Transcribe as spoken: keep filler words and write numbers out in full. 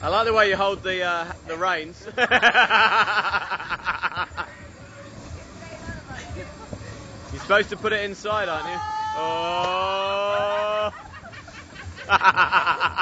I like the way you hold the uh, the reins. You're supposed to put it inside, aren't you? Oh!